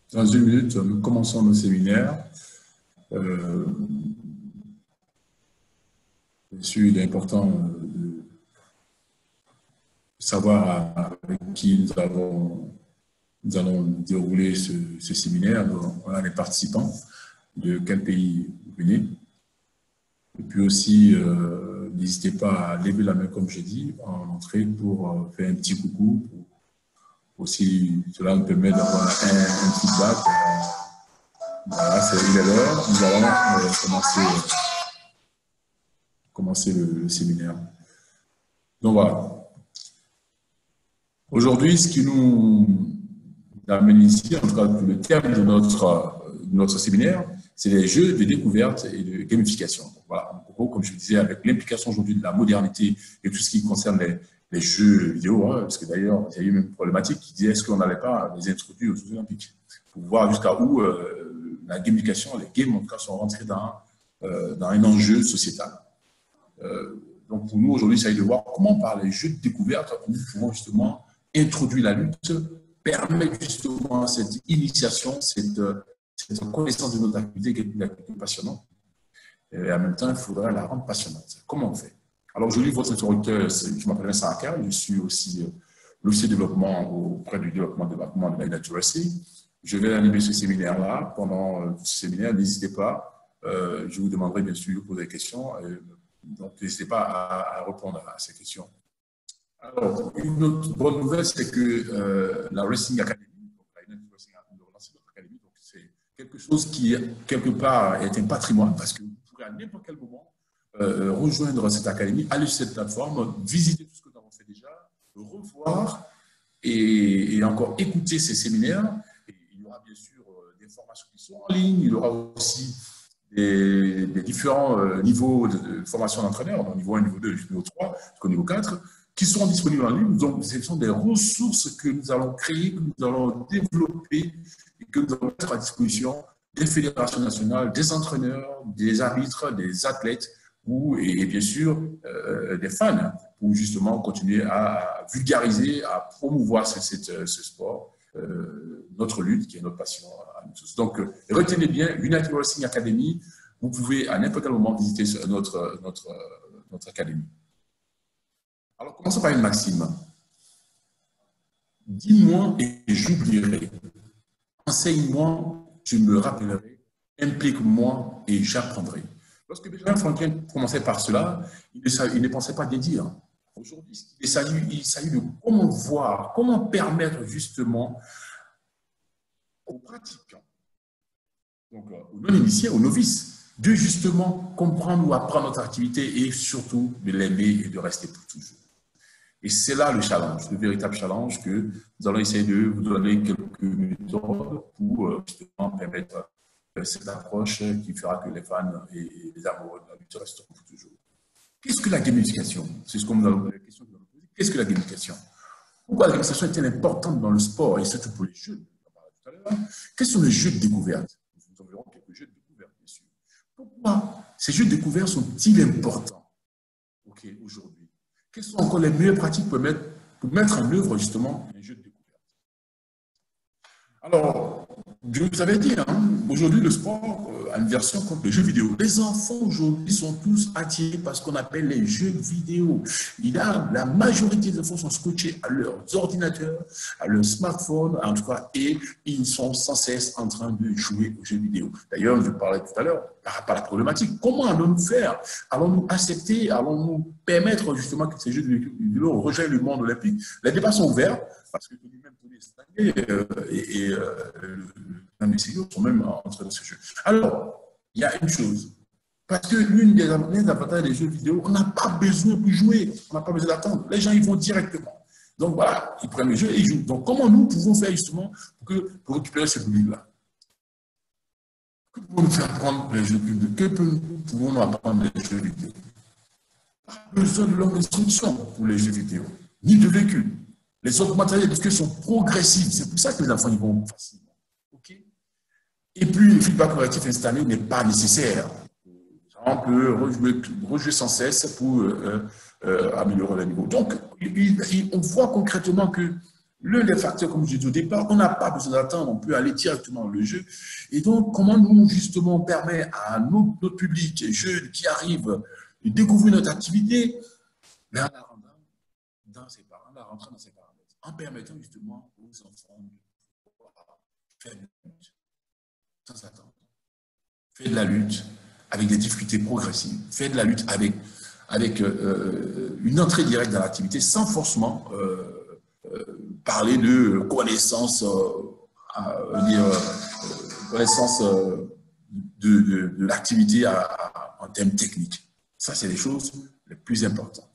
Dans une minute, nous commençons nos séminaires. Bien sûr, il est important de savoir avec qui nous allons dérouler ce séminaire. On a les participants, de quel pays vous venez. Et puis aussi, n'hésitez pas à lever la main, comme j'ai dit, en entrée pour faire un petit coucou. Aussi, cela nous permet d'avoir un feedback. Voilà, il est l'heure. Nous allons commencer le séminaire. Donc voilà. Aujourd'hui, ce qui nous amène ici, en tout cas le terme de notre séminaire, c'est les jeux de découverte et de gamification. Donc, voilà, en gros, comme je le disais, avec l'implication aujourd'hui de la modernité et tout ce qui concerne les jeux vidéo, hein, parce que d'ailleurs, il y a eu même une problématique qui disait est-ce qu'on n'allait pas les introduire aux Jeux Olympiques pour voir jusqu'à où la gamification, les games en tout cas, sont rentrés dans un enjeu sociétal. Donc pour nous, aujourd'hui, il s'agit de voir comment par les jeux de découverte, nous pouvons justement introduire la lutte, permettre justement cette initiation, cette connaissance de notre activité qui est une activité passionnante. Et en même temps, il faudra la rendre passionnante. Comment on fait? Alors aujourd'hui, votre interlocuteur, je m'appelle Vincent Akar, je suis aussi l'officier de développement auprès du développement de la Literacy. Je vais animer ce séminaire-là. Pendant ce séminaire, n'hésitez pas, je vous demanderai bien sûr de poser des questions. Donc, n'hésitez pas à répondre à ces questions. Alors, une autre bonne nouvelle, c'est que la Wrestling Academy, donc la United Wrestling Academy, donc c'est quelque chose qui, quelque part, est un patrimoine parce que vous pourrez à n'importe quel moment rejoindre cette académie, aller sur cette plateforme, visiter tout ce que nous avons fait déjà, revoir et encore écouter ces séminaires. Et il y aura bien sûr des formations qui sont en ligne, il y aura aussi des différents niveaux de formation d'entraîneur, donc niveau 1, niveau 2, niveau 3, jusqu'au niveau 4, qui seront disponibles en ligne. Donc, ce sont des ressources que nous allons créer, que nous allons développer et que nous allons mettre à disposition des fédérations nationales, des entraîneurs, des arbitres, des athlètes et bien sûr des fans pour justement continuer à vulgariser, à promouvoir ce sport, notre lutte qui est notre passion à nous tous. Donc, retenez bien, United Wrestling Academy, vous pouvez à n'importe quel moment visiter notre académie. Alors, commençons par une maxime. Dis-moi et j'oublierai. Enseigne-moi, je me rappellerai. Implique-moi et j'apprendrai. Lorsque Benjamin Franklin commençait par cela, il ne pensait pas bien dire. Aujourd'hui, il s'agit de comment voir, comment permettre justement aux pratiquants, donc aux non-initiés, aux novices, de justement comprendre ou apprendre notre activité et surtout de l'aimer et de rester pour toujours. Et c'est là le challenge, le véritable challenge que nous allons essayer de vous donner quelques méthodes pour justement permettre cette approche qui fera que les fans et les amoureux de la lutte resteront pour toujours. Qu'est-ce que la gamification? C'est ce qu'on nous a la question que nous avons posée. Qu'est-ce que la gamification? Pourquoi la gamification est-elle importante dans le sport et surtout pour les jeunes? On en parlait tout à l'heure. Quels sont les jeux de découverte? Nous verrons quelques jeux de découverte, bien sûr. Pourquoi ces jeux de découverte sont-ils importants aujourd'hui? Quelles sont encore les meilleures pratiques pour mettre en œuvre justement les jeux de découverte? Alors, je vous avais dit, aujourd'hui le sport a une version contre les jeux vidéo. Les enfants aujourd'hui sont tous attirés par ce qu'on appelle les jeux vidéo. La majorité des enfants sont scotchés à leurs ordinateurs, à leurs smartphones, en tout cas, et ils sont sans cesse en train de jouer aux jeux vidéo. D'ailleurs, je parlais tout à l'heure par rapport à la problématique. Comment allons-nous faire? Allons-nous accepter? Allons-nous permettre justement que ces jeux vidéo rejoignent le monde olympique? Les débats sont ouverts parce que même Tony Stanley et les CEO sont même en train de ce jeu. Alors, il y a une chose. Parce que l'une des avantages des jeux vidéo, on n'a pas besoin de jouer, on n'a pas besoin d'attendre. Les gens, ils vont directement. Donc voilà, ils prennent le jeu et ils jouent. Donc comment nous pouvons faire justement pour récupérer ce public-là? Que pouvons-nous faire prendre les jeux vidéo? Que pouvons-nous apprendre les jeux vidéo? Pas besoin de longue instruction pour les jeux vidéo, ni de véhicule. Les autres matériels de sont progressifs. C'est pour ça que les enfants ils vont facilement. Et puis, le feedback correctif installé n'est pas nécessaire. On peut rejouer sans cesse pour améliorer le niveau. Donc, on voit concrètement que l'un des facteurs, comme je dis au départ, on n'a pas besoin d'attendre, on peut aller directement dans le jeu. Et donc, comment nous, justement, on permet à notre public, jeunes qui arrivent, de découvrir notre activité, mais en la rendant dans ses parents, en la rentrant dans ses paramètres, en permettant justement aux enfants de faire de la lutte sans attendre, faire de la lutte avec des difficultés progressives, faire de la lutte avec une entrée directe dans l'activité sans forcément parler de connaissance, connaissance de l'activité en termes techniques. Ça, c'est les choses les plus importantes.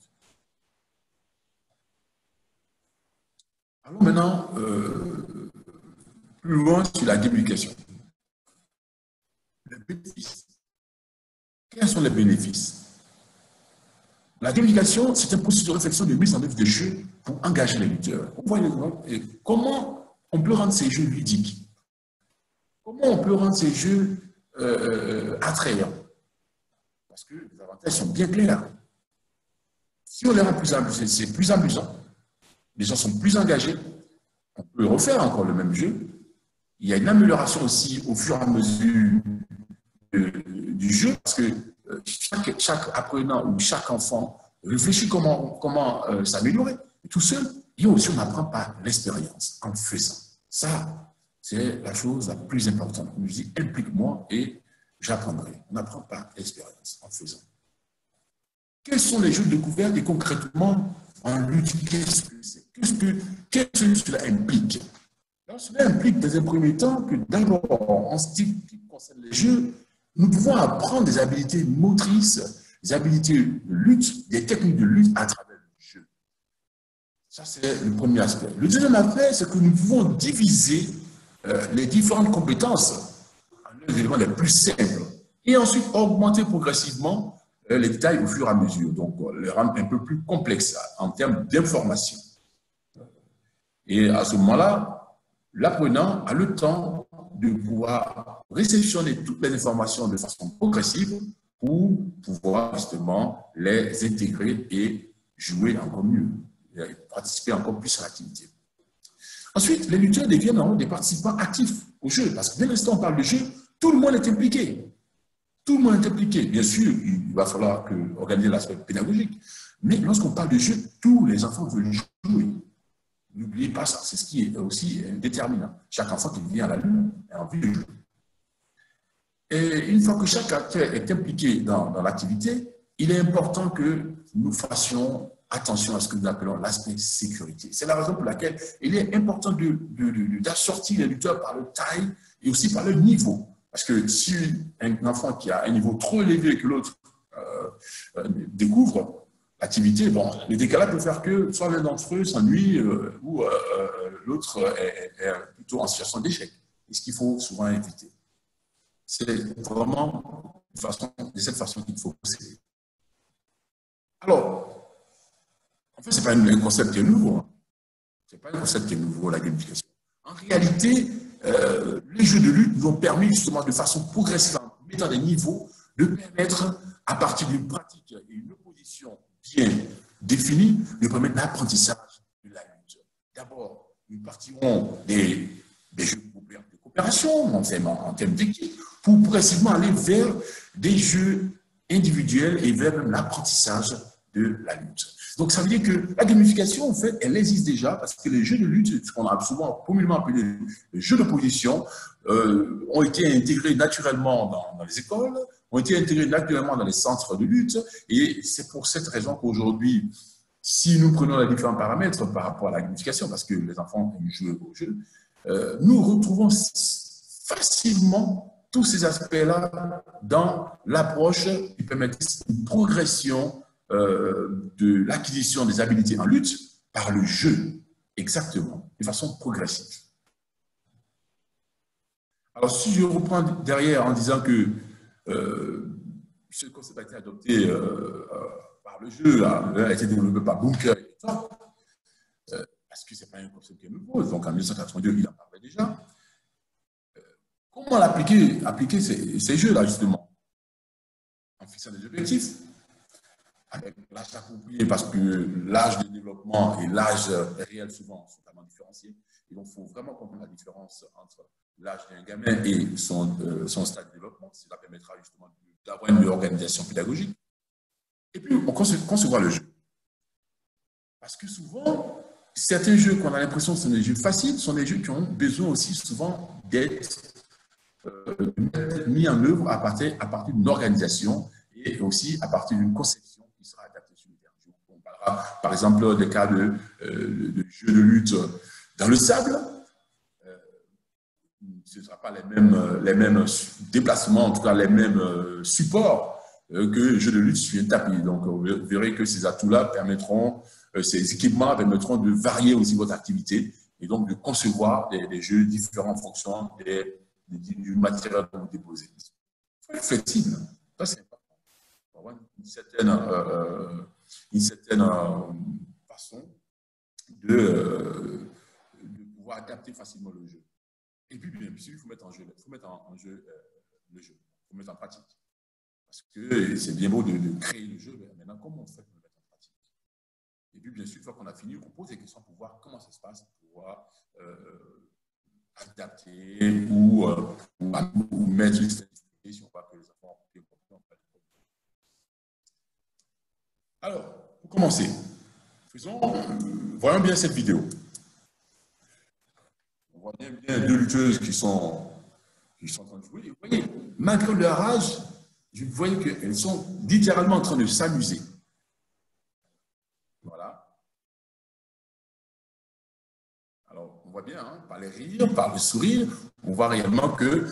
Allons maintenant plus loin sur la divulgation. Les bénéfices. Quels sont les bénéfices? La gamification, c'est un processus de réflexion de mise en œuvre de jeux pour engager les lutteurs. Comment on peut rendre ces jeux ludiques? Comment on peut rendre ces jeux attrayants? Parce que les avantages sont bien clairs. Si on les rend plus amusants, c'est plus amusant. Les gens sont plus engagés. On peut refaire encore le même jeu. Il y a une amélioration aussi au fur et à mesure du jeu, parce que chaque apprenant ou chaque enfant réfléchit comment s'améliorer. Tout seul, et aussi on apprend par l'expérience, en faisant. Ça, c'est la chose la plus importante. On nous dit, implique-moi et j'apprendrai. On apprend par l'expérience, en faisant. Quels sont les jeux de découverte et concrètement en lutte, qu'est-ce que c'est? Qu'est-ce que cela implique? Alors, cela implique, dans un premier temps, que d'abord, en ce qui concerne les jeux, nous pouvons apprendre des habiletés motrices, des habiletés de lutte, des techniques de lutte à travers le jeu. Ça, c'est le premier aspect. Le deuxième aspect, c'est que nous pouvons diviser les différentes compétences en les éléments les plus simples et ensuite augmenter progressivement les détails au fur et à mesure. Donc, les rendre un peu plus complexes en termes d'information. Et à ce moment-là, l'apprenant a le temps de pouvoir réceptionner toutes les informations de façon progressive pour pouvoir justement les intégrer et jouer encore mieux, et participer encore plus à l'activité. Ensuite, les lutteurs deviennent des participants actifs au jeu, parce que dès l'instant où on parle de jeu, tout le monde est impliqué. Tout le monde est impliqué. Bien sûr, il va falloir organiser l'aspect pédagogique, mais lorsqu'on parle de jeu, tous les enfants veulent jouer. N'oubliez pas ça, c'est ce qui est aussi déterminant. Chaque enfant qui vient à la lune a envie de jouer. Et une fois que chaque acteur est impliqué dans l'activité, il est important que nous fassions attention à ce que nous appelons l'aspect sécurité. C'est la raison pour laquelle il est important d'assortir les lutteurs par leur taille et aussi par leur niveau. Parce que si un enfant qui a un niveau trop élevé que l'autre découvre l'activité, bon, le décalage peut faire que soit l'un d'entre eux s'ennuie ou l'autre est plutôt en situation d'échec. Et ce qu'il faut souvent éviter. C'est vraiment de cette façon qu'il faut procéder. Alors, en fait, ce n'est pas un concept qui est nouveau. Hein. Ce n'est pas un concept qui est nouveau, la gamification. En réalité, les jeux de lutte nous ont permis justement de façon progressive, en mettant des niveaux, de permettre, à partir d'une pratique et une opposition bien définie, de permettre l'apprentissage de la lutte. D'abord, nous partirons des jeux de coopération en termes d'équipe, pour progressivement aller vers des jeux individuels et vers l'apprentissage de la lutte. Donc, ça veut dire que la gamification, en fait, elle existe déjà parce que les jeux de lutte, ce qu'on a souvent communément appelé les jeux de position, ont été intégrés naturellement dans les écoles, ont été intégrés naturellement dans les centres de lutte. Et c'est pour cette raison qu'aujourd'hui, si nous prenons les différents paramètres par rapport à la gamification, parce que les enfants aiment jouer au jeu, nous retrouvons facilement tous ces aspects-là dans l'approche qui permet une progression de l'acquisition des habiletés en lutte par le jeu, exactement, de façon progressive. Alors, si je reprends derrière en disant que ce concept a été adopté par le jeu, a été développé par Bunker et Thorpe, parce que ce n'est pas un concept qui est nouveau, donc en 1982, il en parlait déjà. Comment appliquer ces jeux-là, justement? En fixant des objectifs. avec l'âge approprié, parce que l'âge de développement et l'âge réel souvent sont tellement différenciés. Et donc, il faut vraiment comprendre la différence entre l'âge d'un gamin et son stade de développement. Cela permettra justement d'avoir une organisation pédagogique. Et puis, on concevoir le jeu. Parce que souvent, certains jeux qu'on a l'impression que sont des jeux faciles sont des jeux qui ont besoin aussi souvent d'être mis en œuvre à partir d'une organisation et aussi à partir d'une conception qui sera adaptée sur le terrain. On parlera par exemple des cas de jeux de lutte dans le sable. Ce ne sera pas les mêmes déplacements, en tout cas les mêmes supports que jeux de lutte sur un tapis. Donc, vous verrez que ces atouts-là permettront, ces équipements permettront de varier aussi votre activité et donc de concevoir des jeux différents en fonction du matériel que vous déposez. Il faut être flexible. Ça, c'est important. Il faut avoir une certaine façon de pouvoir adapter facilement le jeu. Et puis, bien sûr, il faut mettre en jeu, le jeu. Il faut mettre en pratique. Parce que c'est bien beau de créer le jeu, mais maintenant, comment on fait pour le mettre en pratique? Et puis, bien sûr, une fois qu'on a fini, on pose des questions pour voir comment ça se passe, pour pouvoir adapter ou mettre une statistique si on voit que les enfants ont bien compris. Alors, pour commencer, voyons bien cette vidéo. On voit bien deux lutteuses qui sont en train de jouer. Et vous voyez, malgré leur âge, vous voyez qu'elles sont littéralement en train de s'amuser. Voilà. Alors, on voit bien, hein, par les rires, par le sourire, on voit réellement que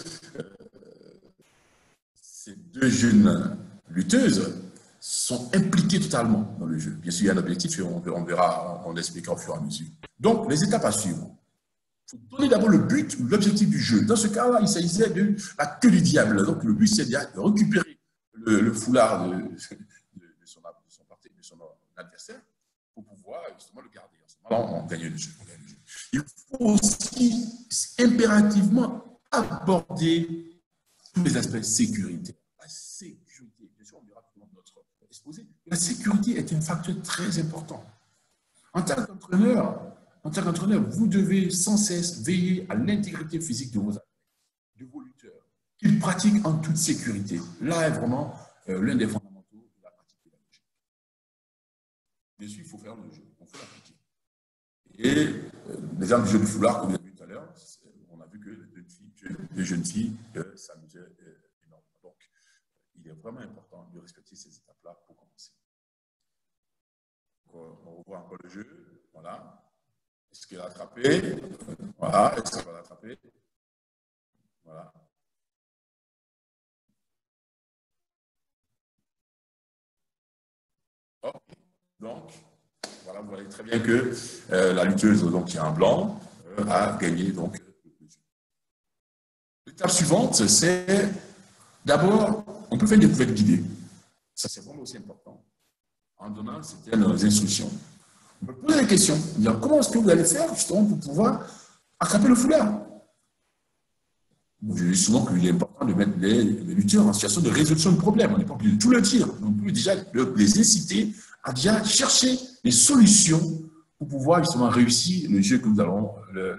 ces deux jeunes lutteuses sont impliquées totalement dans le jeu. Bien sûr, il y a un objectif et on verra, on expliquera au fur et à mesure. Donc, les étapes à suivre. Il faut donner d'abord le but, l'objectif du jeu. Dans ce cas-là, il s'agissait de la queue du diable. Donc, le but, c'est de récupérer le foulard de son adversaire pour pouvoir justement le garder. En ce moment-là, on gagne le jeu. Il faut aussi impérativement aborder tous les aspects sécuritaires. La sécurité, bien sûr, on verra tout notre exposé. La sécurité est un facteur très important. En tant qu'entraîneur, vous devez sans cesse veiller à l'intégrité physique de vos athlètes, de vos lutteurs, qu'ils pratiquent en toute sécurité. Là est vraiment l'un des fondamentaux de la pratique pédagogique. Bien sûr, il faut faire le jeu, il faut l'appliquer. Et l'exemple du jeu du foulard que vous avez vu tout à l'heure, on a vu que les jeunes filles s'amusaient énormément. Donc, il est vraiment important de respecter ces étapes-là pour commencer. On revoit encore le jeu. Voilà. Est-ce qu'elle a attrapé? Voilà. Est-ce qu'elle va l'attraper? Voilà. Oh. Donc, voilà, vous voyez très bien que la lutteuse, donc, qui est en blanc, a gagné donc, le jeu. L'étape suivante, c'est d'abord, on peut faire une découverte guidée. Ça, c'est vraiment aussi important. En donnant certaines instructions. On peut poser des questions. Dire, comment est-ce que vous allez faire justement pour pouvoir attraper le foulard? Je dis souvent qu'il est important de mettre les lutteurs en situation de résolution de problème. On n'est pas obligé de tout le dire. On peut déjà les inciter à déjà chercher des solutions pour pouvoir justement réussir le jeu que nous allons.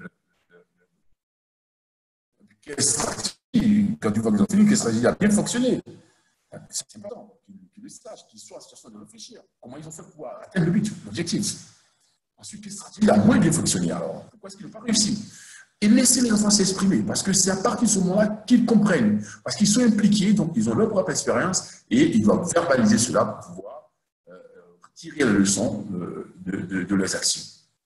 Quelle stratégie, quand tu vois qu'ils ont fini, quelle stratégie a bien fonctionné? C'est important qu'ils le sachent, qu'ils soient en situation de réfléchir. Comment ils ont fait pour atteindre le but, l'objectif. Ensuite, quelle stratégie a moins bien fonctionné alors? Pourquoi est-ce qu'ils n'ont pas réussi? Et laisser les enfants s'exprimer, parce que c'est à partir de ce moment-là qu'ils comprennent, parce qu'ils sont impliqués, donc ils ont leur propre expérience, et ils doivent verbaliser cela pour pouvoir tirer la leçon de leurs actions.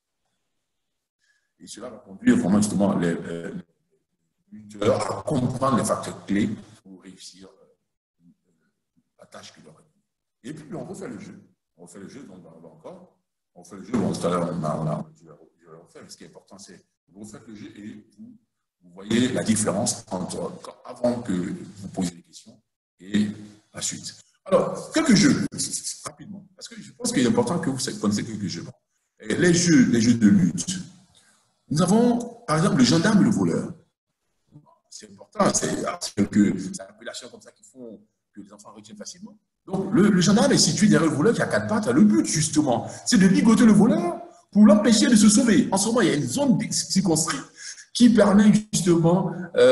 Et cela va conduire vraiment justement les lutteurs à comprendre les facteurs clés pour réussir la tâche qu'ils leur ont. Et puis on refait le jeu. On refait le jeu, donc encore. On refait le jeu, bon, tout à l'heure je vais le refaire, mais ce qui est important, c'est vous faites le jeu et vous voyez la différence entre avant que vous posiez des questions et la suite. Alors, quelques jeux, rapidement, parce que je pense qu'il est important que vous connaissiez quelques jeux. Les jeux de lutte. Nous avons, par exemple, le gendarme et le voleur. C'est important, c'est quelques appelations comme ça qui font que les enfants retiennent facilement. Donc, le gendarme est situé derrière le voleur qui a quatre pattes. Le but, justement, c'est de ligoter le voleur pour l'empêcher de se sauver. En ce moment, il y a une zone circonscrite qui permet justement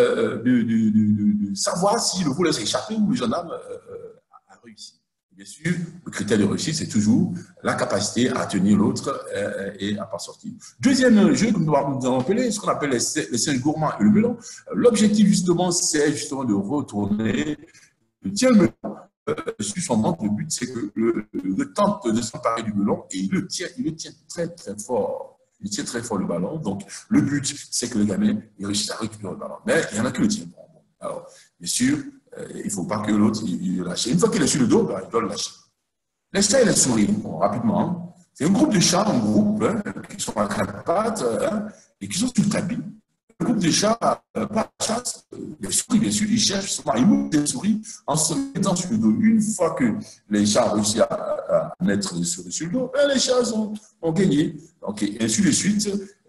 de savoir si le voleur s'est échappé ou le gendarme a réussi. Bien sûr, le critère de réussite, c'est toujours la capacité à tenir l'autre et à ne pas sortir. Deuxième jeu que nous allons appeler, ce qu'on appelle les singes gourmands et le melon. L'objectif, justement, c'est justement de retourner le tient le melon sur son ventre. Le but, c'est que le tente de s'emparer du melon et il le tient très, très fort. Il tient très fort le ballon. Donc, le but, c'est que le gamin il réussisse à récupérer le ballon. Mais il y en a qui le tiennent. Bon. Alors, bien sûr, il ne faut pas que l'autre il lâche. Une fois qu'il est sur le dos, ben, il doit le lâcher. Les chats et les souris, bon, rapidement. C'est un groupe de chats, qui sont à quatre pattes et qui sont sur le tapis. Le groupe de chats, pas de chasse, les souris, bien sûr, ils cherchent, ils montent des souris en se mettant sur le dos. Une fois que les chats ont réussi à mettre les souris sur le dos, ben, les chats ont gagné. Donc, et ainsi de suite,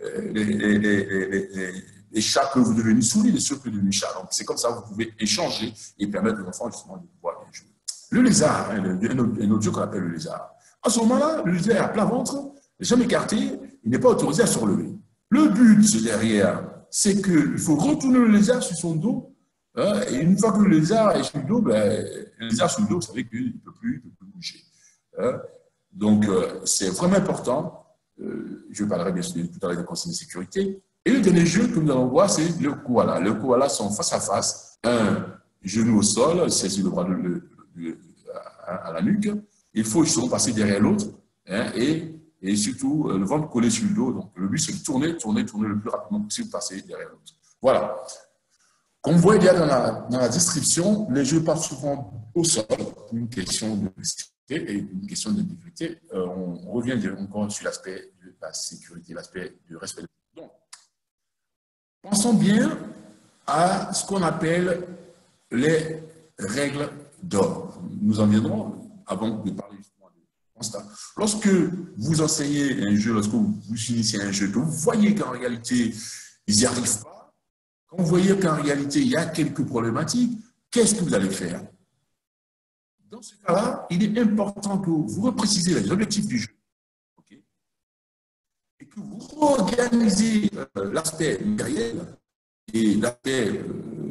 les chats peuvent devenir souris, les souris peuvent devenir chats. Donc, c'est comme ça que vous pouvez échanger et permettre aux enfants justement de pouvoir bien jouer. Le lézard, un autre jeu qu'on appelle le lézard. À ce moment-là, le lézard est à plat ventre, jamais écarté, il n'est pas autorisé à se relever. Le but derrière, c'est qu'il faut retourner le lézard sur son dos. Et une fois que le lézard est sur le dos, ben, le lézard sur le dos, vous savez qu'il ne peut plus bouger. Donc, c'est vraiment important. Je parlerai bien sûr tout à l'heure des consignes de sécurité. Et le dernier jeu que nous allons voir, c'est le koala. Le koala sont face à face, un genou au sol, c'est sur le bras à la nuque. Il faut justement passer derrière l'autre et surtout le ventre collé sur le dos. Donc, le but, c'est de tourner le plus rapidement possible, passer derrière l'autre. Voilà. Comme vous voyez dans la description, les jeux partent souvent au sol pour une question de sécurité et une question d'intégrité. On revient encore sur l'aspect de la sécurité, l'aspect du respect. Donc, pensons bien à ce qu'on appelle les règles d'or. Nous en viendrons avant de parler justement de constat. Lorsque vous enseignez un jeu, lorsque vous initiez un jeu, que vous voyez qu'en réalité, ils n'y arrivent pas, quand vous voyez qu'en réalité, il y a quelques problématiques, qu'est-ce que vous allez faire? Dans ce cas-là, il est important que vous reprécisez les objectifs du jeu, okay, et que vous organisez l'aspect matériel et l'aspect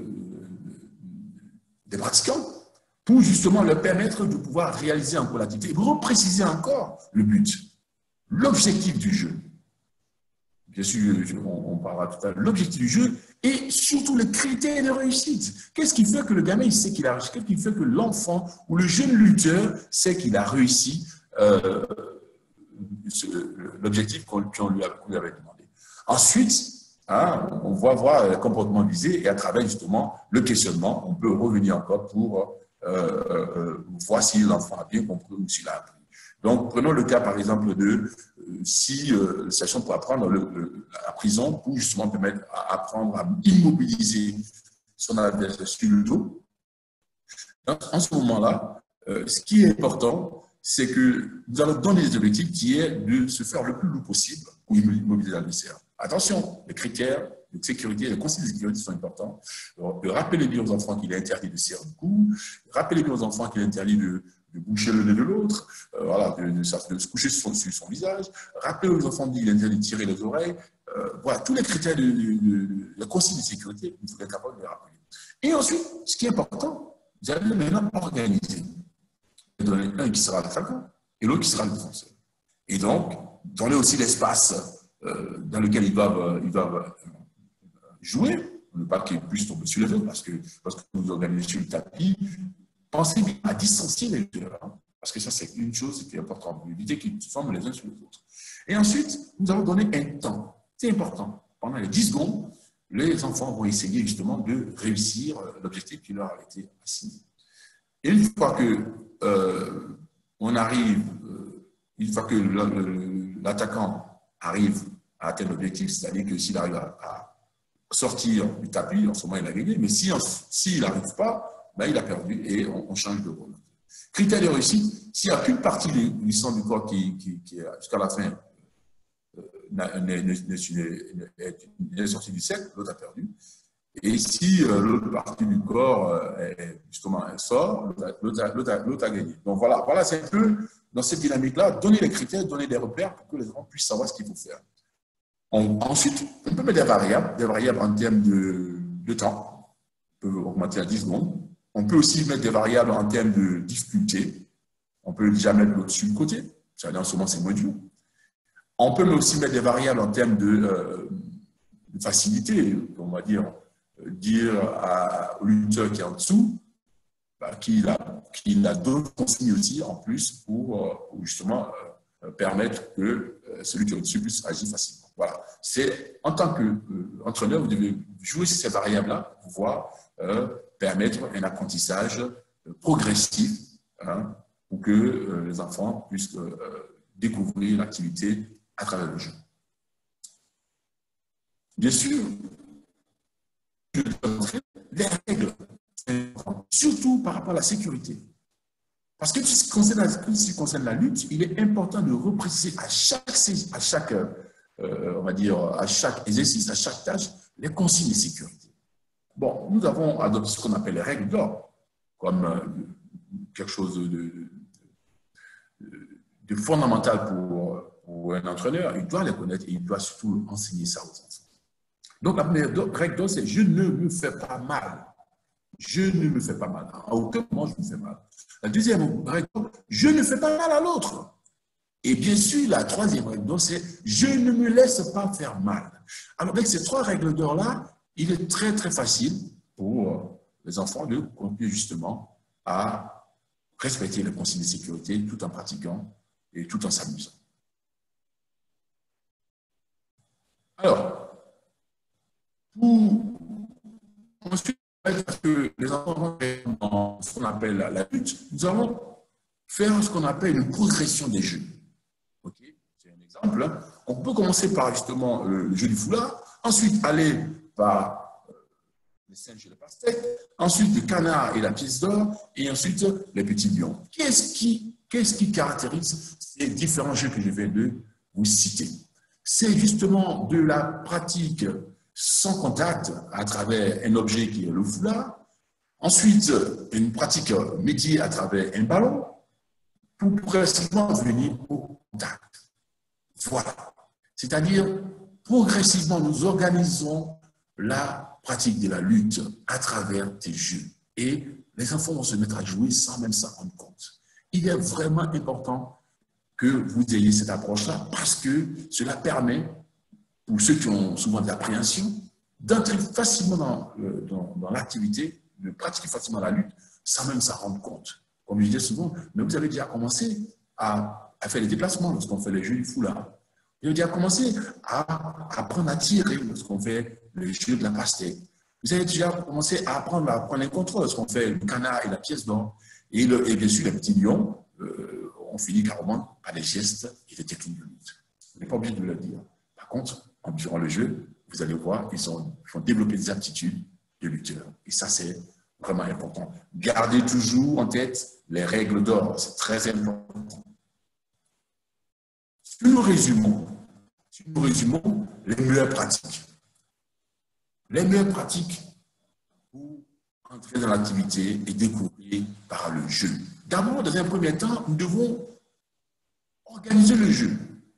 des pratiquants pour justement leur permettre de pouvoir réaliser encore l'activité et vous repréciser encore le but, l'objectif du jeu. Bien sûr, on parlera tout à l'heure, l'objectif du jeu et surtout les critères de réussite. Qu'est-ce qui fait que le gamin il sait qu'il a réussi? Qu'est-ce qui fait que l'enfant ou le jeune lutteur sait qu'il a réussi l'objectif qu'on lui avait demandé? Ensuite, on va voir le comportement visé et à travers justement le questionnement, on peut revenir encore pour voir si l'enfant a bien compris ou s'il a appris. Donc, prenons le cas, par exemple, de si sachant pour apprendre la prison pour justement permettre à apprendre à immobiliser son adversaire sur le dos. Donc, en ce moment-là, ce qui est important, c'est que nous allons donner des objectifs qui est de se faire le plus lourd possible pour immobiliser l'adversaire. Attention, les critères de sécurité, les consignes de sécurité sont importants. Rappelez bien aux enfants qu'il est interdit de serrer le cou, rappelez bien aux enfants qu'il est interdit de boucher le nez de l'autre, voilà, de se coucher sur son visage. Rappelez aux enfants qu'il est interdit de tirer les oreilles. Voilà, tous les critères de la consigne de sécurité, il faut être capable de les rappeler. Et ensuite, ce qui est important, vous allez maintenant organiser. Vous allez donner un qui sera l'attaquant et l'autre qui sera le défenseur. Et donc, donner aussi l'espace dans lequel ils doivent jouer, ne pas qu'ils puissent tomber sur les autres, parce que vous organisez sur le tapis, pensez bien à distancier les deux, parce que ça, c'est une chose qui est importante, éviter qu'ils tombent les uns sur les autres. Et ensuite, nous allons donner un temps. C'est important. Pendant les 10 secondes, les enfants vont essayer justement de réussir l'objectif qui leur a été assigné. Et une fois que on arrive, une fois que l'attaquant arrive à atteindre l'objectif, c'est-à-dire que s'il arrive à sortir du tapis, en ce moment il a gagné, mais s'il n'arrive pas, ben, il a perdu et on change de rôle. Critère de réussite, s'il n'y a qu'une partie du sang du corps qui jusqu'à la fin est sortie du cercle, l'autre a perdu. Et si l'autre partie du corps, justement, elle sort, l'autre a gagné. Donc voilà c'est un peu dans cette dynamique-là, donner les critères, donner des repères pour que les enfants puissent savoir ce qu'il faut faire. Ensuite, on peut mettre des variables en termes de temps. On peut augmenter à 10 secondes. On peut aussi mettre des variables en termes de difficulté. On peut déjà mettre l'autre sur le côté. Ça, en ce moment, c'est moins dur. On peut aussi mettre des variables en termes de facilité. On va dire au lutteur qui est en dessous qu'il a d'autres consignes aussi en plus pour justement permettre que celui qui est au-dessus puisse agir facilement. Voilà. C'est en tant qu'entraîneur, vous devez jouer sur ces variables-là pour pouvoir permettre un apprentissage progressif pour que les enfants puissent découvrir l'activité à travers le jeu. Bien sûr, les règles, surtout par rapport à la sécurité. Parce que tout ce qui concerne la lutte, il est important de repréciser à chaque exercice, à chaque tâche, les consignes de sécurité. Bon, nous avons adopté ce qu'on appelle les règles d'or, comme quelque chose de fondamental pour un entraîneur. Il doit les connaître et il doit surtout enseigner ça aux enfants. Donc, la première règle d'or, c'est « je ne me fais pas mal ». Je ne me fais pas mal. À aucun moment, je me fais mal. La deuxième règle, je ne fais pas mal à l'autre. Et bien sûr, la troisième règle, c'est je ne me laisse pas faire mal. Alors, avec ces trois règles d'or-là, il est très, très facile pour les enfants de continuer justement à respecter les consignes de sécurité tout en pratiquant et tout en s'amusant. Alors, ensuite, parce que les enfants vont dans ce qu'on appelle la lutte, nous allons faire ce qu'on appelle une progression des jeux. Okay, c'est un exemple. On peut commencer par justement le jeu du foulard, ensuite aller par les singes et le pastèque, ensuite le canard et la pièce d'or, et ensuite les petits lions. Qu'est-ce qui caractérise ces différents jeux que je viens de vous citer? C'est justement de la pratique sans contact à travers un objet qui est le foulard, ensuite une pratique métier à travers un ballon, pour progressivement venir au contact. Voilà. C'est-à-dire, progressivement, nous organisons la pratique de la lutte à travers des jeux. Et les enfants vont se mettre à jouer sans même s'en rendre compte. Il est vraiment important que vous ayez cette approche-là parce que cela permet, pour ceux qui ont souvent de l'appréhension, d'entrer facilement dans l'activité, de pratiquer facilement la lutte sans même s'en rendre compte. Comme je disais souvent, mais vous avez déjà commencé à faire les déplacements lorsqu'on fait les jeux du foulard. Vous avez déjà commencé à apprendre à tirer lorsqu'on fait les jeux de la pastèque. Vous avez déjà commencé à apprendre à prendre les contrôles lorsqu'on fait le canard et la pièce d'or. Et bien sûr, les petits lions, on finit carrément par des gestes et des techniques de lutte. Vous n'êtes pas obligé de le dire. Par contre, en durant le jeu, vous allez voir, ils vont développer des aptitudes de lutteurs. Et ça, c'est vraiment important. Gardez toujours en tête les règles d'or. C'est très important. Si nous résumons les meilleures pratiques. Les meilleures pratiques pour entrer dans l'activité et découvrir par le jeu. D'abord, dans un premier temps, nous devons organiser le jeu.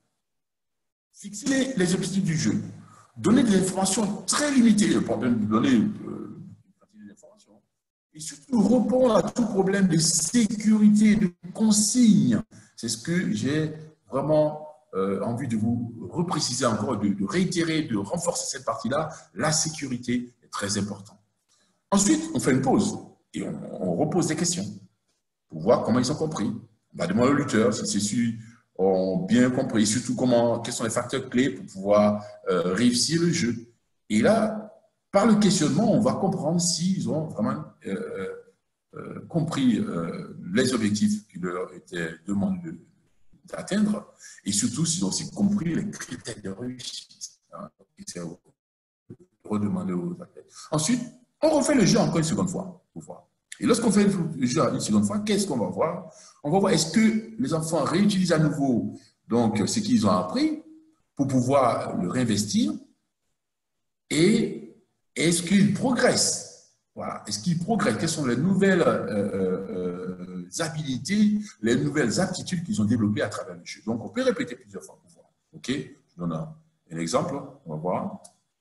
Fixer les objectifs du jeu. Donner des informations très limitées. Pas donner des informations. Et surtout, répondre à tout problème de sécurité, de consigne. C'est ce que j'ai vraiment envie de vous repréciser encore, de réitérer, de renforcer cette partie-là. La sécurité est très importante. Ensuite, on fait une pause et on repose des questions pour voir comment ils ont compris. On va demander aux lutteurs si ceux-ci ont bien compris, surtout quels sont les facteurs clés pour pouvoir réussir le jeu. Et là, par le questionnement, on va comprendre s'ils ont vraiment compris les objectifs qui leur étaient demandés d'atteindre et surtout s'ils ont aussi compris les critères de réussite qui sont redemandés aux athlètes. Ensuite, on refait le jeu encore une seconde fois pour voir. Et lorsqu'on fait le jeu une seconde fois, qu'est-ce qu'on va voir? On va voir est-ce que les enfants réutilisent à nouveau donc, ce qu'ils ont appris pour pouvoir le réinvestir et est-ce qu'il progresse? Voilà. Est-ce qu'il progresse? Quelles sont les nouvelles habilités, les nouvelles aptitudes qu'ils ont développées à travers le jeu? Donc, on peut répéter plusieurs fois pour voir. OK? Je donne un exemple. On va voir.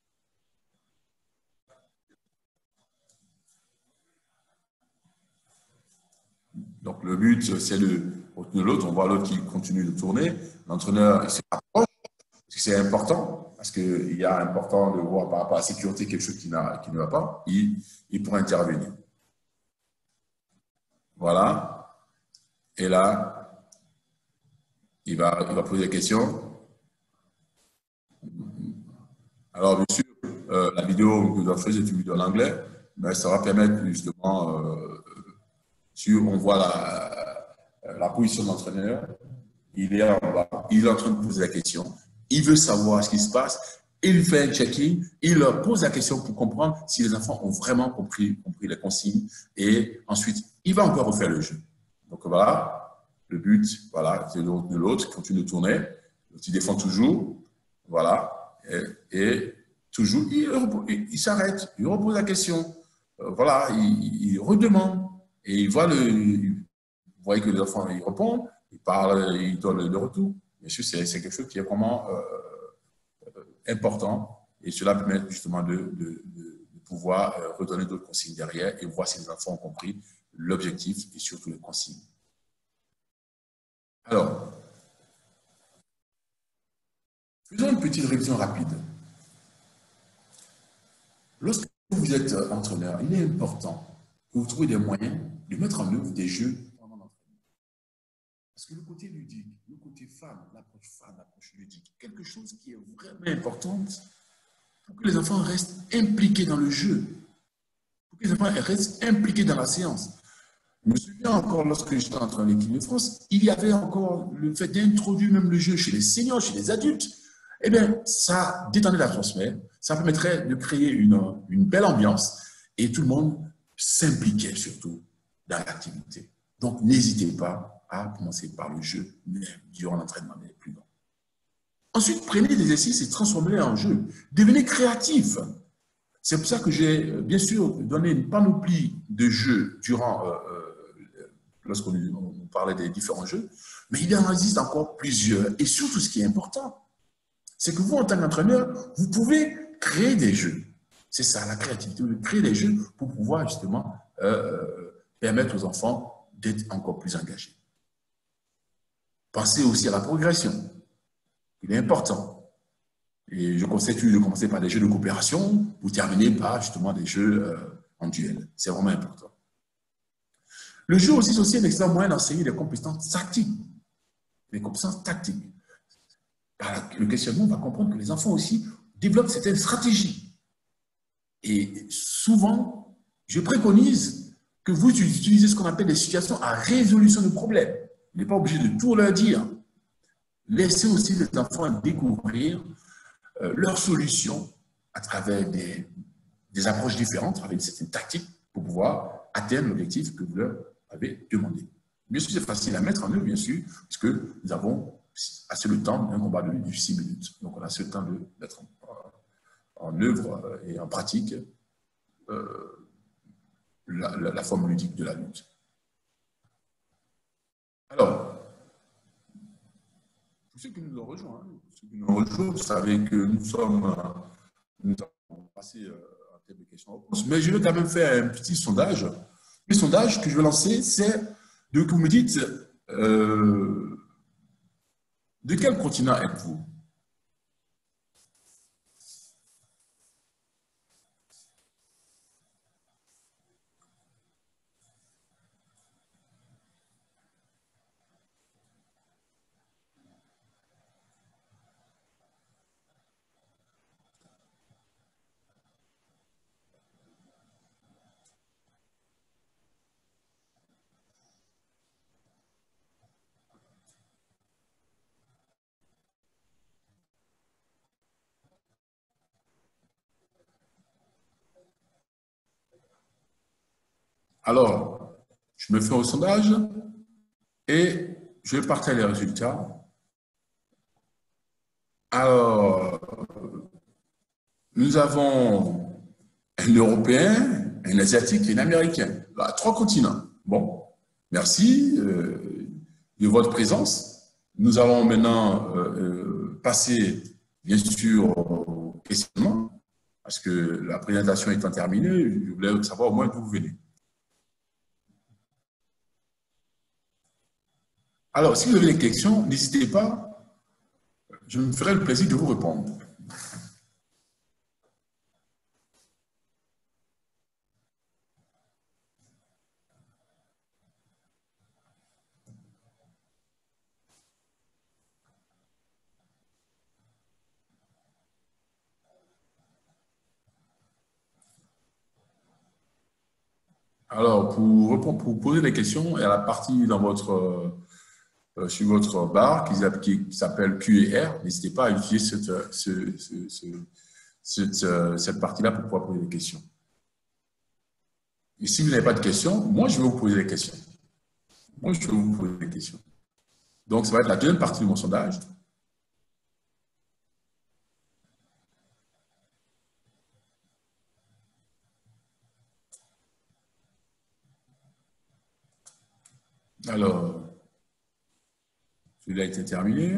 Donc, le but, c'est de retenir l'autre. On voit l'autre qui continue de tourner. L'entraîneur, il se rapproche. C'est important, parce qu'il y a important de voir par rapport à la sécurité quelque chose qui ne va pas. Il pourra intervenir. Voilà. Et là, il va poser des questions. Alors, bien sûr, la vidéo que je dois faire, c'est une vidéo en anglais, mais ça va permettre justement, si on voit la position de l'entraîneur, il est en bas, il est en train de poser la question, il veut savoir ce qui se passe, il fait un check-in, il leur pose la question pour comprendre si les enfants ont vraiment compris les consignes, et ensuite, il va encore refaire le jeu. Donc voilà, le but, voilà, c'est de l'autre, il continue de tourner, il défend toujours, voilà, et toujours, il s'arrête, il repose la question, voilà, il redemande, et il voit vous voyez que les enfants, ils répondent, ils parlent, ils donnent le retour. Bien sûr, c'est quelque chose qui est vraiment important, et cela permet justement de pouvoir redonner d'autres consignes derrière et voir si les enfants ont compris l'objectif et surtout les consignes. Alors, faisons une petite révision rapide. Lorsque vous êtes entraîneur, il est important que vous trouviez des moyens de mettre en œuvre des jeux pendant l'entraînement. Parce que le côté ludique, le côté fan, l'approche ludique, quelque chose qui est vraiment importante pour que les enfants restent impliqués dans le jeu, pour que les enfants restent impliqués dans la séance. Je me souviens encore, lorsque j'étais en train d'équipe de France, il y avait encore le fait d'introduire même le jeu chez les seniors, chez les adultes. Eh bien, ça détendait l'atmosphère, ça permettrait de créer une belle ambiance et tout le monde s'impliquait surtout dans l'activité. Donc, n'hésitez pas à commencer par le jeu, même durant l'entraînement, mais plus long. Ensuite, prenez l'exercice et transformez-les en jeu. Devenez créatif. C'est pour ça que j'ai bien sûr donné une panoplie de jeux durant lorsqu'on parlait des différents jeux, mais il en existe encore plusieurs. Et surtout, ce qui est important, c'est que vous, en tant qu'entraîneur, vous pouvez créer des jeux. C'est ça, la créativité, de créer des jeux pour pouvoir justement permettre aux enfants d'être encore plus engagés. Pensez aussi à la progression. Il est important. Et je conseille de commencer par des jeux de coopération pour terminer par justement des jeux en duel. C'est vraiment important. Le jeu aussi, c'est aussi un excellent moyen d'enseigner des compétences tactiques. Les compétences tactiques. Par le questionnement, on va comprendre que les enfants aussi développent certaines stratégies. Et souvent, je préconise que vous utilisez ce qu'on appelle des situations à résolution de problèmes. Vous n'êtes pas obligé de tout leur dire. Laissez aussi les enfants découvrir leurs solutions à travers des approches différentes, avec certaines tactiques pour pouvoir atteindre l'objectif que vous leur avez demandé. Bien sûr, c'est facile à mettre en œuvre, bien sûr, puisque nous avons assez le temps d'un combat de 6 minutes. Donc, on a assez le temps de mettre en œuvre et en pratique la forme ludique de la lutte. Alors, pour ceux qui nous ont rejoints, vous savez que nous avons passé un thème de questions-réponses, mais je vais quand même faire un petit sondage. Le sondage que je vais lancer, c'est que vous me dites de quel continent êtes-vous? Alors, je me fais un sondage et je vais partager les résultats. Alors, nous avons un Européen, un Asiatique et un Américain. Là, 3 continents. Bon, merci de votre présence. Nous allons maintenant passer, bien sûr, au questionnement, parce que la présentation étant terminée, je voulais savoir au moins d'où vous venez. Alors, si vous avez des questions, n'hésitez pas, je me ferai le plaisir de vous répondre. Alors, pour poser des questions, il y a la partie dans sur votre barre qui s'appelle Q&R. N'hésitez pas à utiliser cette partie-là pour pouvoir poser des questions. Et si vous n'avez pas de questions, moi, je vais vous poser des questions. Moi, je vais vous poser des questions. Donc, ça va être la deuxième partie de mon sondage. Alors, celui-là a été terminé.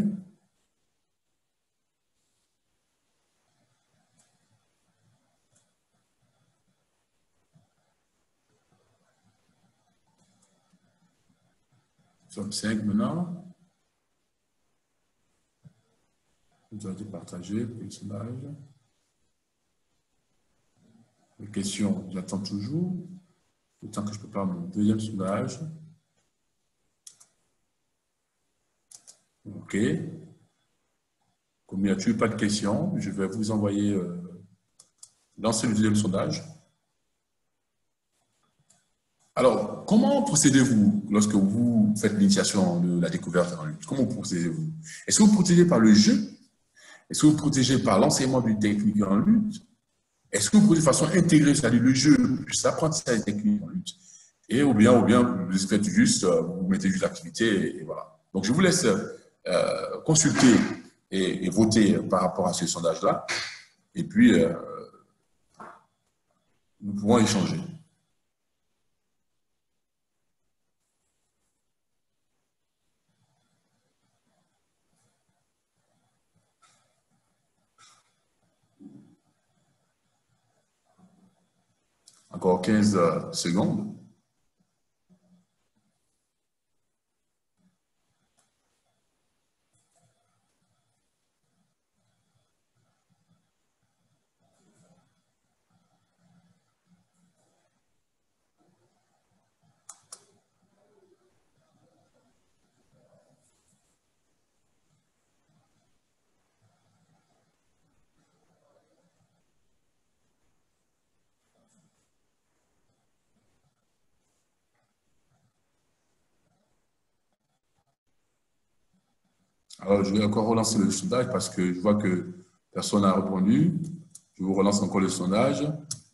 Nous sommes 5 maintenant. Vous avez été partagé pour le sondage. Les questions, j'attends toujours. Autant que je prépare mon deuxième sondage. OK. Comme il n'y a toujours pas de questions, je vais vous envoyer lancer le deuxième sondage. Alors, comment procédez-vous lorsque vous faites l'initiation de la découverte en lutte? Comment procédez-vous? Est-ce que vous procédez par le jeu? Est-ce que vous procédez par l'enseignement d'une technique en lutte? Est-ce que vous procédez de façon intégrée, c'est-à-dire le jeu, plus l'apprentissage des techniques en lutte? Et ou bien vous faites juste, vous mettez juste l'activité et voilà. Donc, je vous laisse consulter et voter par rapport à ce sondage-là. Et puis, nous pourrons échanger. Encore 15 secondes. Alors, je vais encore relancer le sondage parce que je vois que personne n'a répondu. Je vous relance encore le sondage.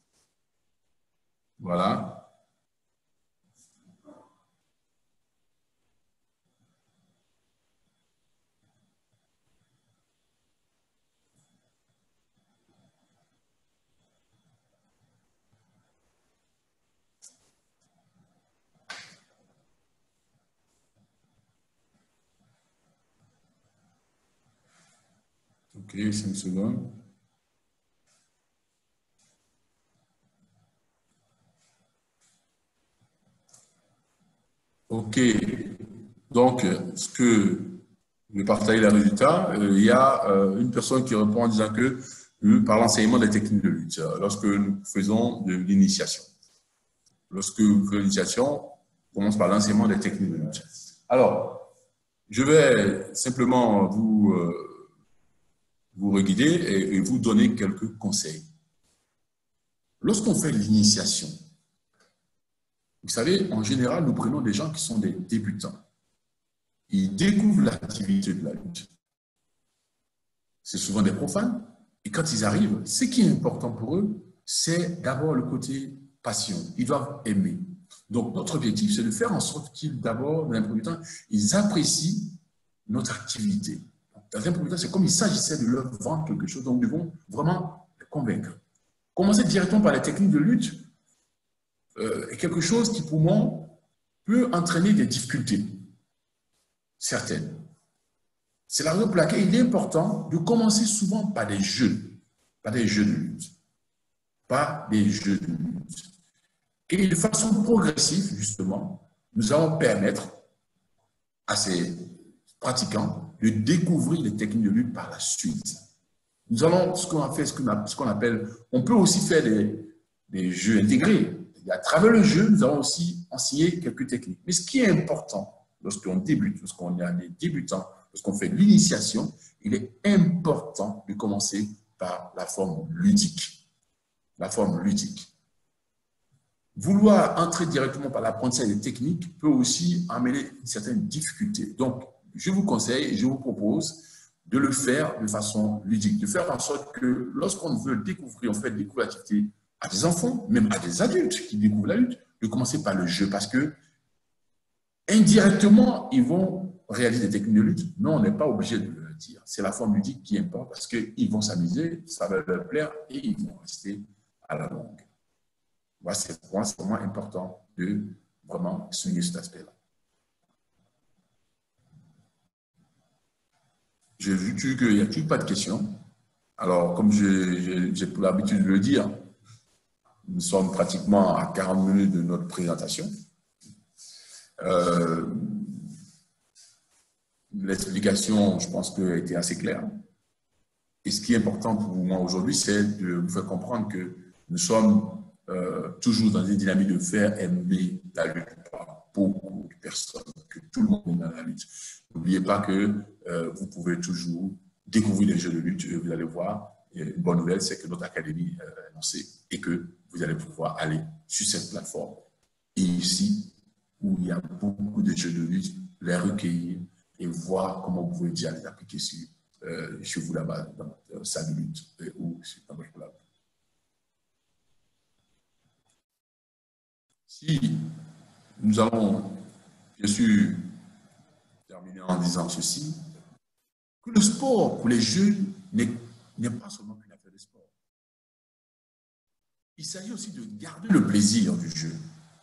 Voilà. OK, 5 secondes. OK. Donc, ce que je vais partager les résultats, il y a une personne qui répond en disant que par l'enseignement des techniques de lutte, lorsque nous faisons de l'initiation. Lorsque vous faites l'initiation, on commence par l'enseignement des techniques de lutte. Alors, je vais simplement vous reguider et vous donner quelques conseils. Lorsqu'on fait l'initiation, vous savez, en général, nous prenons des gens qui sont des débutants. Ils découvrent l'activité de la lutte. C'est souvent des profanes. Et quand ils arrivent, ce qui est important pour eux, c'est d'abord le côté passion. Ils doivent aimer. Donc, notre objectif, c'est de faire en sorte qu'ils, d'abord, dans un premier temps, ils apprécient notre activité. Dans un premier temps, c'est comme il s'agissait de leur vendre quelque chose, donc nous devons vraiment les convaincre. Commencer directement par les techniques de lutte est quelque chose qui, pour moi, peut entraîner des difficultés, certaines. C'est la raison pour laquelle il est important de commencer souvent par des jeux, par des jeux de lutte, par des jeux de lutte. Et de façon progressive, justement, nous allons permettre à ces pratiquants de découvrir les techniques de lutte par la suite. Nous allons, ce qu'on appelle, on peut aussi faire des jeux intégrés. Et à travers le jeu, nous allons aussi enseigner quelques techniques. Mais ce qui est important lorsqu'on débute, lorsqu'on est des débutants, lorsqu'on fait l'initiation, il est important de commencer par la forme ludique. La forme ludique. Vouloir entrer directement par l'apprentissage des techniques peut aussi amener une certaine difficulté. Donc, je vous conseille, je vous propose de le faire de façon ludique, de faire en sorte que lorsqu'on veut découvrir, on fait découvrir l'activité à des enfants, même à des adultes qui découvrent la lutte, de commencer par le jeu parce que indirectement, ils vont réaliser des techniques de lutte, mais on n'est pas obligé de le dire. C'est la forme ludique qui importe parce qu'ils vont s'amuser, ça va leur plaire et ils vont rester à la longue. Voilà, c'est vraiment important de vraiment souligner cet aspect-là. J'ai vu qu'il n'y a toujours pas de questions. Alors, comme j'ai pour l'habitude de le dire, nous sommes pratiquement à 40 minutes de notre présentation. L'explication, je pense qu'elle a été assez claire. Et ce qui est important pour moi aujourd'hui, c'est de vous faire comprendre que nous sommes toujours dans une dynamique de faire aimer la lutte par beaucoup de personnes, que tout le monde est dans la lutte. N'oubliez pas que vous pouvez toujours découvrir les jeux de lutte et vous allez voir. Une bonne nouvelle, c'est que notre académie est lancée et que vous allez pouvoir aller sur cette plateforme. Et ici, où il y a beaucoup de jeux de lutte, les recueillir et voir comment vous pouvez déjà les appliquer chez vous là-bas, dans votre salle de lutte ou dans votre club. Si nous allons, bien sûr, terminer en disant ceci, que le sport pour les jeunes n'est pas seulement une affaire de sport. Il s'agit aussi de garder le plaisir du jeu,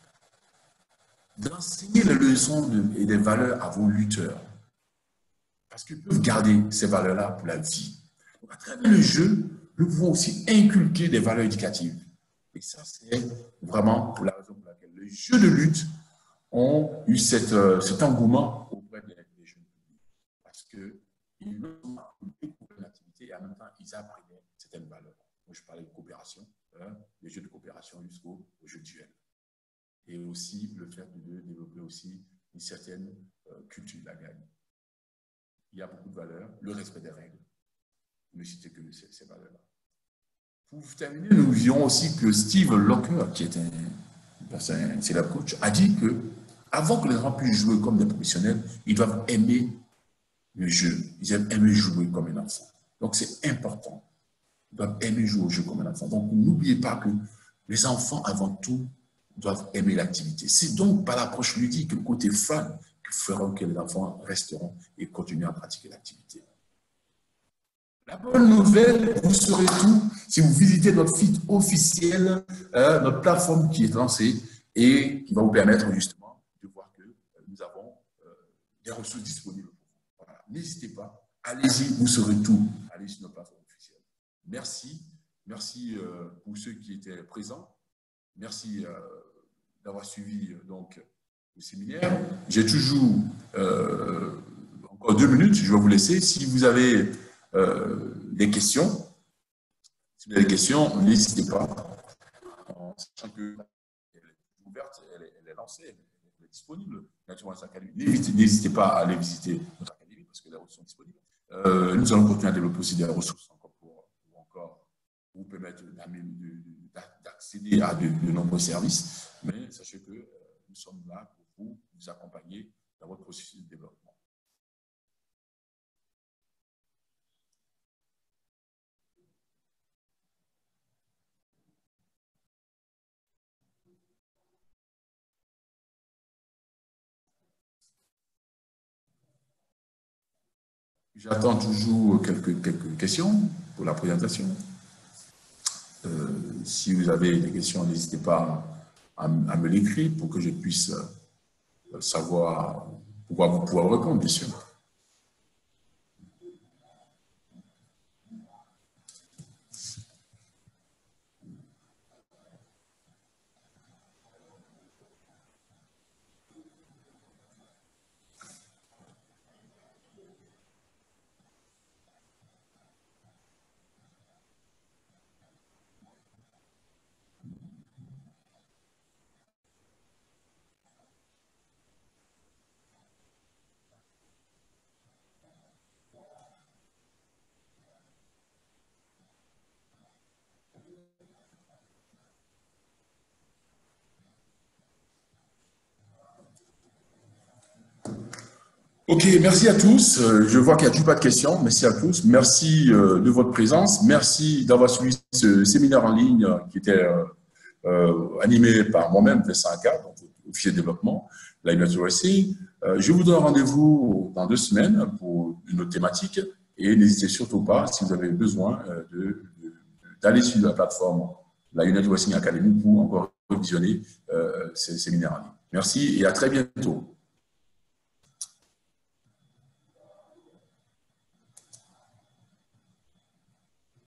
d'enseigner les leçons et les valeurs à vos lutteurs, parce qu'ils peuvent garder ces valeurs-là pour la vie. Donc, à travers le jeu, nous pouvons aussi inculquer des valeurs éducatives. Et ça, c'est vraiment pour la raison pour laquelle les jeux de lutte ont eu cet engouement auprès des jeunes. Parce qu'ils découvraient l'activité et en même temps, ils apprenaient certaines valeurs. Moi, je parlais de coopération, des jeux de coopération jusqu'aux jeux duels. Et aussi le fait de développer aussi une certaine culture de la gagne. Il y a beaucoup de valeurs, le respect des règles. Ne citez que ces valeurs-là. Pour terminer, nous vions aussi que Steve Locker, qui est un célèbre coach, a dit que avant que les enfants puissent jouer comme des professionnels, ils doivent aimer le jeu. Ils doivent aimer jouer comme un enfant. Donc, c'est important. Ils doivent aimer jouer au jeu comme un enfant. Donc, n'oubliez pas que les enfants, avant tout, doivent aimer l'activité. C'est donc par l'approche ludique, le côté fun, qui fera que les enfants resteront et continueront à pratiquer l'activité. La bonne nouvelle, vous saurez tout si vous visitez notre site officiel, notre plateforme qui est lancée et qui va vous permettre justement de voir que nous avons des ressources disponibles. Voilà. N'hésitez pas, allez-y, vous saurez tout. Allez sur notre plateforme officielle. Merci. Merci pour ceux qui étaient présents. Merci d'avoir suivi donc, le séminaire. J'ai toujours encore 2 minutes, je vais vous laisser. Si vous avez des questions, si vous avez des questions, n'hésitez pas. En sachant qu'elle est ouverte, elle est lancée, elle est disponible. N'hésitez pas à aller visiter notre académie parce que les ressources sont disponibles. Nous allons continuer à développer aussi des ressources encore pour vous permettre d'accéder à de nombreux services. Mais sachez que nous sommes là pour vous accompagner dans votre processus de développement. J'attends toujours quelques questions pour la présentation. Si vous avez des questions, n'hésitez pas à me l'écrire pour que je puisse savoir, pouvoir répondre, bien sûr. Ok, merci à tous. Je vois qu'il n'y a toujours pas de questions. Merci à tous. Merci de votre présence. Merci d'avoir suivi ce séminaire en ligne qui était animé par moi-même, Vincent Aka, donc officier de développement, la United Racing. Je vous donne rendez-vous dans 2 semaines pour une autre thématique. Et n'hésitez surtout pas, si vous avez besoin, d'aller sur la plateforme la United Racing Academy pour encore revisionner ces séminaires en ligne. Merci et à très bientôt.